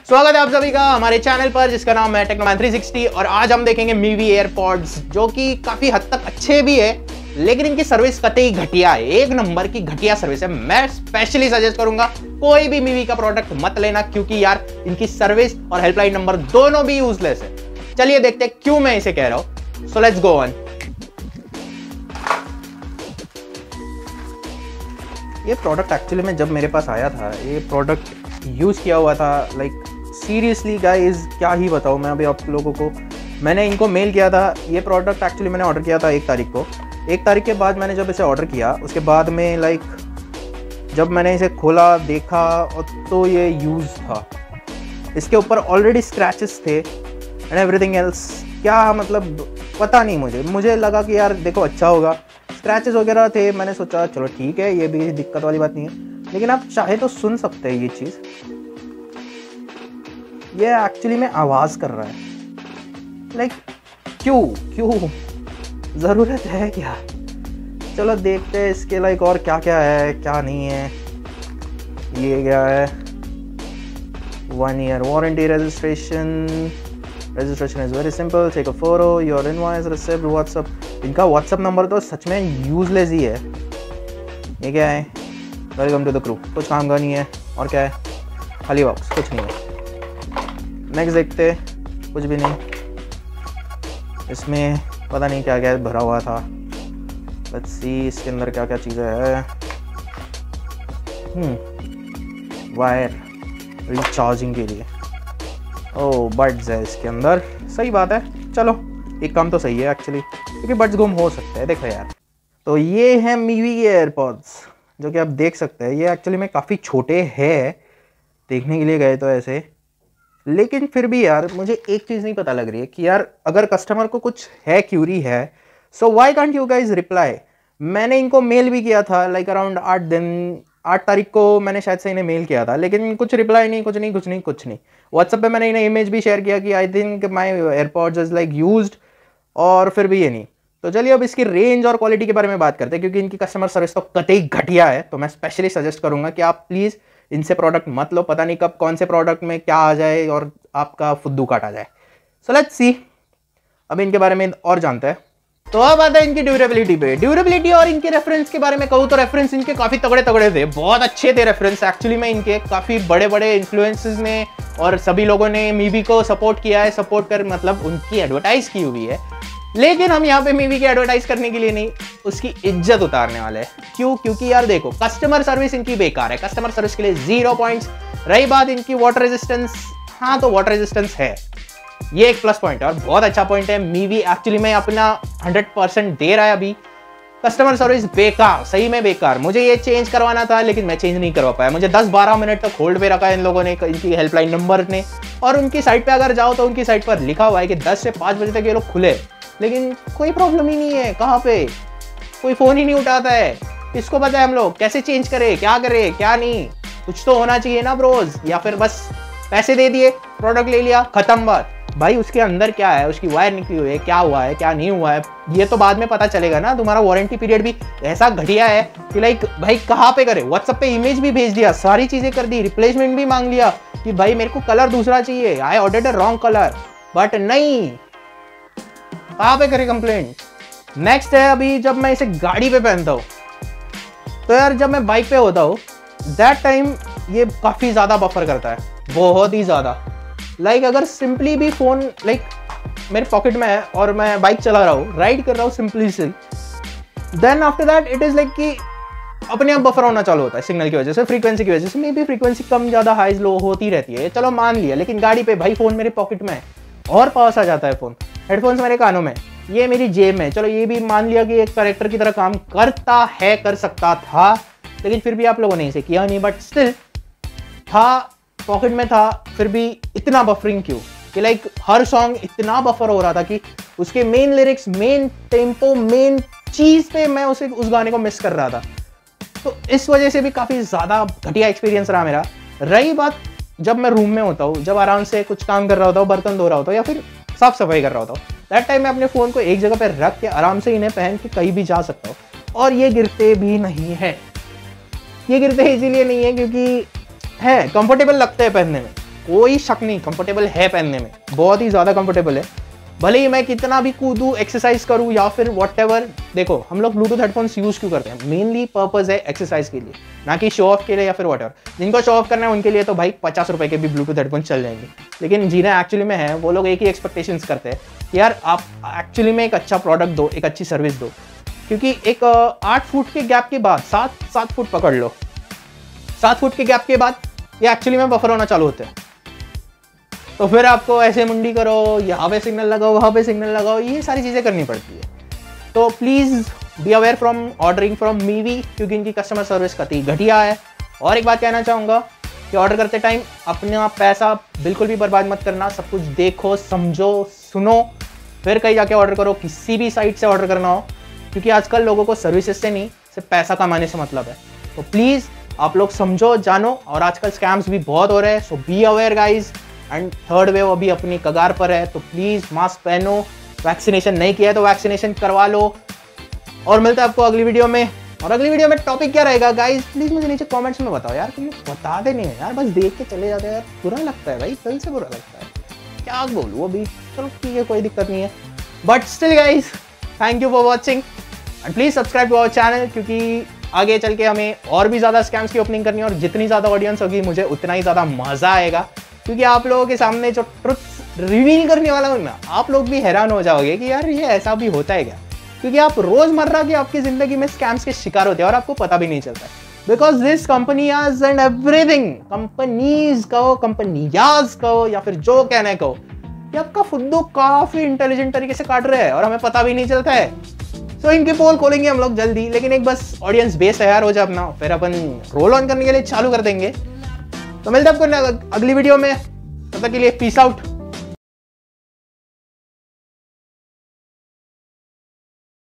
स्वागत है आप सभी का हमारे चैनल पर जिसका नाम है टेक्नोमैन 360 और आज हम देखेंगे मीवी एयरपॉड्स जो कि काफी हद तक अच्छे भी है लेकिन इनकी सर्विस कतई घटिया है। एक नंबर की घटिया सर्विस है। मैं स्पेशली सजेस्ट करूंगा कोई भी मीवी का प्रोडक्ट मत लेना क्योंकि यार इनकी सर्विस और हेल्पलाइन नंबर दोनों भी यूजलेस है। चलिए देखते हैं क्यों मैं इसे कह रहा हूं। So let's go on. ये प्रोडक्ट एक्चुअली में जब मेरे पास आया था, ये प्रोडक्ट यूज किया हुआ था, लाइक सीरियसली गाइस क्या ही बताऊँ मैं अभी आप लोगों को। मैंने इनको मेल किया था। ये प्रोडक्ट एक्चुअली मैंने ऑर्डर किया था 1 तारीख को। 1 तारीख के बाद मैंने जब इसे ऑर्डर किया उसके बाद में लाइक जब मैंने इसे खोला देखा और तो ये यूज़ था। इसके ऊपर ऑलरेडी स्क्रैचेस थे एंड एवरीथिंग एल्स। क्या मतलब पता नहीं, मुझे लगा कि यार देखो अच्छा होगा, स्क्रैचेस वगैरह थे। मैंने सोचा चलो ठीक है, ये भी दिक्कत वाली बात नहीं है। लेकिन आप चाहे तो सुन सकते हैं ये चीज़। ये एक्चुअली में आवाज़ कर रहा है। लाइक क्यों ज़रूरत है क्या? चलो देखते हैं इसके लाइक और क्या क्या है क्या नहीं है। ये क्या है? 1 year warranty. Registration is very simple. Take a photo, your invoice received, WhatsApp. इनका व्हाट्सअप नंबर तो सच में यूजलेस ही है। ये क्या है? Welcome to the crew. कुछ काम का नहीं है। और क्या है? खाली बॉक्स, कुछ नहीं है। नेक्स्ट देखते, कुछ भी नहीं। इसमें पता नहीं क्या क्या भरा हुआ था। लेट्स सी इसके अंदर क्या क्या चीज़ें हैं। वायर रिचार्जिंग के लिए। ओह बड्स है इसके अंदर। सही बात है। चलो एक काम तो सही है एक्चुअली, क्योंकि बड्स गुम हो सकते हैं। देखो यार, तो ये है मीवी के एयरपॉड्स जो कि आप देख सकते हैं। ये एक्चुअली में काफ़ी छोटे हैं देखने के लिए गए तो ऐसे, लेकिन फिर भी यार मुझे एक चीज़ नहीं पता लग रही है कि यार अगर कस्टमर को कुछ है, क्यूरी है, so why can't you guys reply. मैंने इनको मेल भी किया था लाइक अराउंड 8 तारीख को मैंने शायद से इन्हें मेल किया था, लेकिन कुछ रिप्लाई नहीं, कुछ नहीं। व्हाट्सएप पे मैंने इन्हें इमेज भी शेयर किया कि I think my AirPods is like used, और फिर भी ये नहीं। तो चलिए अब इसकी रेंज और क्वालिटी के बारे में बात करते हैं, क्योंकि इनकी कस्टमर सर्विस तो कतई घटिया है। तो मैं स्पेशली सजेस्ट करूंगा कि आप प्लीज़ इनसे प्रोडक्ट मत लो। पता नहीं कब कौन से प्रोडक्ट में क्या आ जाए और आपका फुद्दू काटा जाए। सो लेट्स सी, अब इनके बारे में और जानते हैं। तो अब आता है इनकी ड्यूरेबिलिटी पे। ड्यूरेबिलिटी और इनके रेफरेंस के बारे में कहूँ तो रेफरेंस इनके काफ़ी तगड़े थे, बहुत अच्छे थे रेफरेंस। एक्चुअली में इनके काफ़ी बड़े इन्फ्लुएंसेस ने और सभी लोगों ने मीवी को सपोर्ट किया है। सपोर्ट कर मतलब उनकी एडवर्टाइज की हुई है। लेकिन हम यहाँ पे मीवी की एडवर्टाइज करने के लिए नहीं, उसकी इज्जत उतारने वाले हैं। क्यों? क्योंकि यार देखो कस्टमर सर्विस इनकी बेकार है। कस्टमर सर्विस के लिए 0 पॉइंट्स। रही बात इनकी वाटर रेजिस्टेंस, हाँ तो वाटर रेजिस्टेंस है, ये एक प्लस पॉइंट है और बहुत अच्छा पॉइंट है। मीवी एक्चुअली में अपना 100% दे रहा है अभी। कस्टमर सर्विस बेकार, सही में बेकार। मुझे ये चेंज करवाना था लेकिन मैं चेंज नहीं करवा पाया। मुझे 10-12 मिनट तक होल्ड पे रखा है इन लोगों ने, इनकी हेल्पलाइन नंबर ने। और उनकी साइट पे अगर जाओ तो उनकी साइट पर लिखा हुआ है कि 10 से 5 बजे तक ये लोग खुले, लेकिन कोई प्रॉब्लम ही नहीं है। कहाँ पे? कोई फ़ोन ही नहीं उठाता है। इसको पता है हम लोग कैसे चेंज करें, क्या करें क्या नहीं। कुछ तो होना चाहिए ना ब्रोज। या फिर बस पैसे दे दिए, प्रोडक्ट ले लिया, खत्म बात। भाई उसके अंदर क्या है, उसकी वायर निकली हुई है, क्या हुआ है क्या नहीं हुआ है, ये तो बाद में पता चलेगा ना। तुम्हारा वारंटी पीरियड भी ऐसा घटिया है कि लाइक भाई कहाँ पे करे। व्हाट्सएप पे इमेज भी भेज दिया, सारी चीज़ें कर दी, रिप्लेसमेंट भी मांग लिया कि भाई मेरे को कलर दूसरा चाहिए, I ordered a wrong colour, but नहीं। कहाँ पे करे कंप्लेंट? नेक्स्ट है अभी जब मैं इसे गाड़ी पे पहनता हूँ तो यार जब मैं बाइक पे होता हूँ दैट टाइम ये काफ़ी ज़्यादा बफर करता है, बहुत ही ज़्यादा। लाइक अगर सिंपली भी फ़ोन लाइक मेरे पॉकेट में है और मैं बाइक चला रहा हूँ, राइड कर रहा हूँ सिंपली से, then after that it is like कि अपने आप बफर होना चालू होता है सिग्नल की वजह से, फ्रीक्वेंसी की वजह से। मे बी फ्रीक्वेंसी कम ज़्यादा हाई लो होती रहती है, चलो मान लिया। लेकिन गाड़ी पे भाई फ़ोन मेरे पॉकेट में है और पास आ जाता है फ़ोन। हेडफोन्स मेरे कानों में, ये मेरी जेब में, चलो ये भी मान लिया कि एक करेक्टर की तरह काम करता है, कर सकता था, लेकिन फिर भी आप लोगों ने इसे किया नहीं। बट स्टिल था, पॉकेट में था, फिर भी इतना बफरिंग क्यों कि लाइक हर सॉन्ग इतना बफर हो रहा था कि उसके main lyrics, main tempo, main चीज़ पे मैं उस गाने को मिस कर रहा था। तो इस वजह से भी काफ़ी ज़्यादा घटिया एक्सपीरियंस रहा मेरा। रही बात जब मैं रूम में होता हूँ, जब आराम से कुछ काम कर रहा होता हूँ, बर्तन धो रहा होता हूँ या फिर साफ सफाई कर रहा होता हूँ, दैट टाइम मैं अपने फ़ोन को एक जगह पर रख के आराम से इन्हें पहन के कहीं भी जा सकता हूँ और ये गिरते भी नहीं है। ये गिरते इसीलिए नहीं है क्योंकि है कंफर्टेबल लगते हैं पहनने में, कोई शक नहीं, कंफर्टेबल है पहनने में, बहुत ही ज़्यादा कंफर्टेबल है। भले ही मैं कितना भी कूदूँ, एक्सरसाइज करूँ या फिर व्हाटएवर। देखो हम लोग ब्लूटूथ हेडफोन्स यूज़ क्यों करते हैं? मेनली पर्पज़ है एक्सरसाइज के लिए, ना कि शो ऑफ के लिए या फिर व्हाटएवर। जिनको शो ऑफ करना है उनके लिए तो भाई 50 रुपये के भी ब्लूटूथ हेडफोन्स चल जाएंगे, लेकिन जिन्हें एक्चुअली में है वो लोग एक ही एक्सपेक्टेशंस करते हैं कि यार आप एक्चुअली में एक अच्छा प्रोडक्ट दो, एक अच्छी सर्विस दो। क्योंकि एक 8 फुट के गैप के बाद 7 फुट पकड़ लो, 7 फुट के गैप के बाद ये एक्चुअली में बफर होना चालू होते हैं। तो फिर आपको ऐसे मुंडी करो, यहाँ पे सिग्नल लगाओ, वहाँ पे सिग्नल लगाओ, ये सारी चीज़ें करनी पड़ती है। तो please be aware from ordering from Mivi, क्योंकि इनकी कस्टमर सर्विस कतई घटिया है। और एक बात कहना चाहूँगा कि ऑर्डर करते टाइम अपना पैसा बिल्कुल भी बर्बाद मत करना। सब कुछ देखो, समझो, सुनो, फिर कहीं जाके ऑर्डर करो, किसी भी साइट से ऑर्डर करना हो, क्योंकि आजकल लोगों को सर्विसेज से नहीं, सिर्फ पैसा कमाने से मतलब है। तो प्लीज़ आप लोग समझो, जानो। और आजकल स्कैम्स भी बहुत हो रहे हैं, so be aware guys. And third wave अभी अपनी कगार पर है, तो प्लीज़ मास्क पहनो। वैक्सीनेशन नहीं किया है तो वैक्सीनेशन करवा लो। और मिलता है आपको अगली वीडियो में। और अगली वीडियो में टॉपिक क्या रहेगा गाइज, प्लीज़ मुझे नीचे कमेंट्स में बताओ यार। तुम बता देने हैं यार, बस देख के चले जाते हैं यार, बुरा लगता है भाई, दिल से बुरा लगता है। क्या बोलूँ अभी, चलो ठीक है, कोई दिक्कत नहीं है। But still guys, thank you for watching and please subscribe to our channel, क्योंकि आगे चल के हमें और भी ज़्यादा स्कैम्स की ओपनिंग करनी है। और जितनी ज़्यादा ऑडियंस होगी मुझे उतना ही ज़्यादा मज़ा आएगा, क्योंकि आप लोगों के सामने जो ट्रुथ रिवील करने वाला हूँ ना, आप लोग भी हैरान हो जाओगे कि यार ये ऐसा भी होता है क्या। क्योंकि आप रोज़मर्रा की आपकी ज़िंदगी में स्कैम्स के शिकार होते हैं और आपको पता भी नहीं चलता है। Because this companies and everything, companies कहो, कंपनियाज कहो, या फिर जो कहने कहो, ये आपका फुद्दू काफ़ी इंटेलिजेंट तरीके से काट रहे हैं और हमें पता भी नहीं चलता है। तो इनके पोल खोलेंगे हम लोग जल्दी, लेकिन एक बस ऑडियंस बेस तैयार हो जाए अपना, फिर अपन रोल ऑन करने के लिए चालू कर देंगे। तो मिलते हैं आपको अगली वीडियो में, तब तक के लिए पीस आउट।